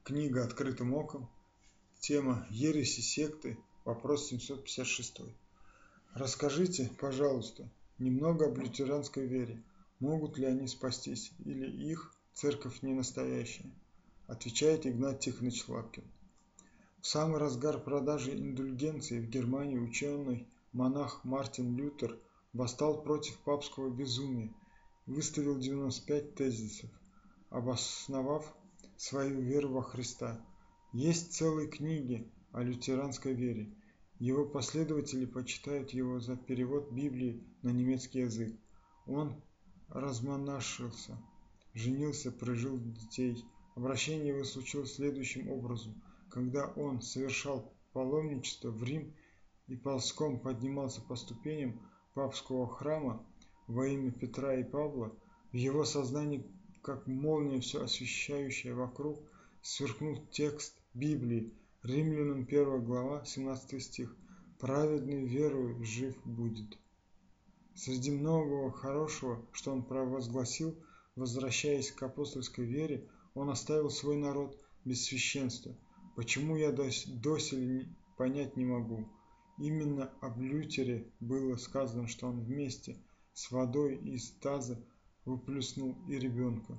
Книга «Открытым оком». Тема «Ереси секты». Вопрос 756. Расскажите, пожалуйста, немного об лютеранской вере. Могут ли они спастись, или их церковь не настоящая? Отвечает Игнат Тихонович Лапкин. В самый разгар продажи индульгенции в Германии ученый-монах Мартин Лютер восстал против папского безумия, выставил 95 тезисов, обосновав свою веру во Христа. Есть целые книги о лютеранской вере. Его последователи почитают его за перевод Библии на немецкий язык. Он размонашился, женился, прожил детей. Обращение его случилось следующим образом. Когда он совершал паломничество в Рим и ползком поднимался по ступеням папского храма во имя Петра и Павла, в его сознании, как молния, все освещающая вокруг, сверкнул текст Библии, Римлянам 1 глава, 17 стих. «Праведный верою жив будет». Среди многого хорошего, что он провозгласил, возвращаясь к апостольской вере, он оставил свой народ без священства. Почему, я доселе понять не могу. Именно об Лютере было сказано, что он вместе с водой из таза выплеснул и ребенка.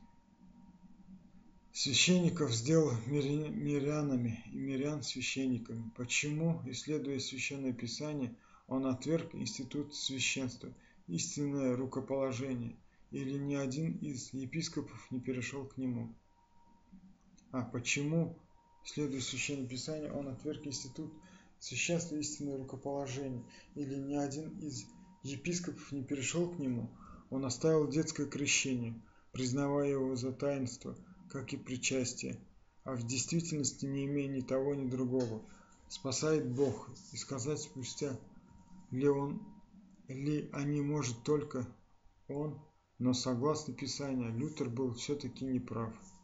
Священников сделал мирянами и мирян священниками. Почему, исследуя Священное Писание, он отверг институт священства, истинное рукоположение, или ни один из епископов не перешел к нему? Почему, исследуя Священное Писание, он отверг институт священства, истинное рукоположение, или ни один из епископов не перешел к нему? Он оставил детское крещение, признавая его за таинство, как и причастие, а в действительности не имея ни того, ни другого. Спасает Бог, и сказать спустя ли они может только Он, но согласно Писанию, Лютер был все-таки неправ.